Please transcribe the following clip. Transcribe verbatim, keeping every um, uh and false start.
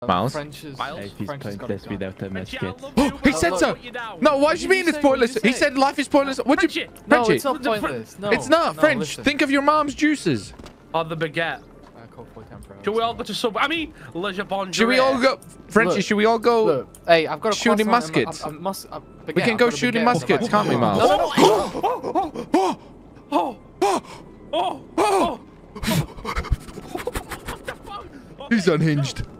Miles? French is, Miles? He's French has got pointless his gun. without a Frenchie, I musket. love Oh, you, he but said I'll so. put you down. No, what do did you mean you it's say? pointless? What did you He say? said life is pointless. What do you... Frenchie. No, Frenchie, it's not pointless. No, it's not no, French. listen. Think of your mom's juices. Oh, the baguette. I call for temper. Should we all go to sub? I mean, Le Japon. Should we all go... Frenchie, Look, should we all go... Look, hey, I've got a shooting croissant and muskets. a- a- a mus- a We baguette. can I've go got a shooting baguette. muskets, can't we, Miles? No, no, no. Oh, oh, Oh, oh, oh, oh. oh. He's unhinged.